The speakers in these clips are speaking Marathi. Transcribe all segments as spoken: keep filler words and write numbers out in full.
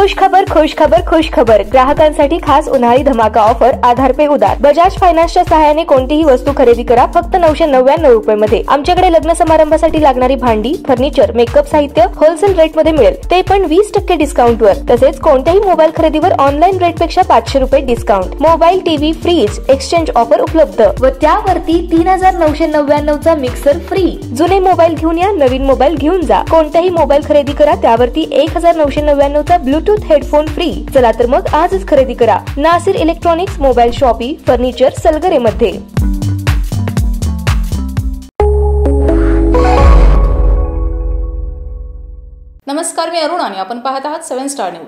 खुश खबर खुश खबर खुश खबर ग्राहकांसाठी खास उन्हाळी धमाका ऑफर आधार पे उधार बजाज फायनान्सच्या सहाय्याने कोणतीही वस्तू खरेदी करा फक्त नऊशे नव्याण्णव रुपये मध्ये। आमच्याकडे लग्न समारंभासाठी लागणारी भांडी, फर्निचर, मेकअप साहित्य होलसेल रेट मध्ये मिळेल, ते पण वीस टक्के डिस्काउंट वर। तसेच कोणत्याही मोबाईल खरेदीवर ऑनलाईन रेट पेक्षा पाचशे रुपये discount. Mobile, TV, fridge exchange offer उपलब्ध व त्यावरती तीन हजार नऊशे नव्याण्णव चा मिक्सर फ्री। जुने मोबाईल घेऊन या, नवीन मोबाईल घेऊन जा। कोणताही मोबाईल खरेदी करा त्यावरती एक हजार नऊशे नव्याण्णव चा ब्लूटूथ हेडफोन फ्री। चला तर मग आजच खरेदी करा Nasir electronics, mobile shoppe, furniture, Salgare मध्ये। नमस्कार, मी अरुण आणि आपण पाहत आहात सेवन स्टार न्यूज।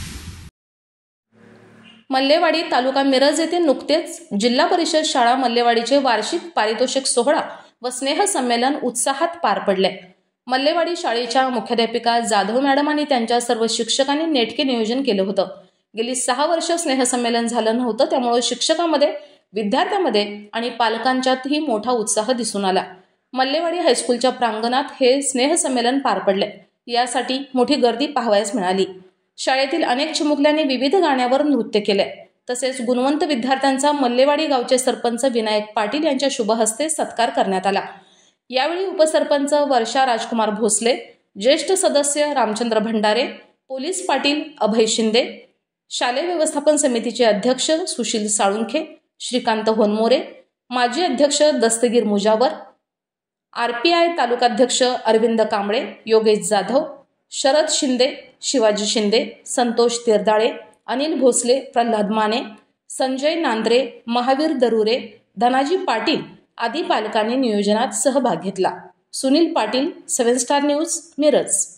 मल्लेवाडी तालुका मिरज येथे नुकतेच जिल्हा परिषद शाळा मल्लेवाडीचे वार्षिक पारितोषिक सोहळा व स्नेह संमेलन उत्साहात पार पडले। मल्लेवाडी शाळेच्या मुख्याध्यापिका जाधव मॅडम आणि त्यांच्या सर्व शिक्षकांनी नेटके नियोजन केलं होतं। गेली सहा वर्ष स्नेहसंमेलन झालं नव्हतं, त्यामुळे शिक्षकांमध्ये, विद्यार्थ्यांमध्ये आणि पालकांच्यातही मोठा उत्साह दिसून आला। मल्लेवाडी हायस्कूलच्या प्रांगणात हे स्नेहसंमेलन पार पडले, यासाठी मोठी गर्दी पाहावयास मिळाली। शाळेतील अनेक चिमुकल्यांनी विविध गाण्यावर नृत्य केले। तसेच गुणवंत विद्यार्थ्यांचा मल्लेवाडी गावचे सरपंच विनायक पाटील यांच्या शुभ हस्ते सत्कार करण्यात आला। यावेळी उपसरपंच वर्षा राजकुमार भोसले, ज्येष्ठ सदस्य रामचंद्र भंडारे, पोलीस पाटील अभय शिंदे, शालेय व्यवस्थापन समितीचे अध्यक्ष सुशील साळुंखे, श्रीकांत होनमोरे, माजी अध्यक्ष दस्तगीर मुजावर, आरपीआय तालुकाध्यक्ष अरविंद कांबळे, योगेश जाधव, शरद शिंदे, शिवाजी शिंदे, संतोष तिरदाळे, अनिल भोसले, प्रल्हाद माने, संजय नांद्रे, महावीर दरुरे, धनाजी पाटील आदी पालकांनी नियोजनात सहभाग घेतला। Sunil Patil, seven star news, Miraj.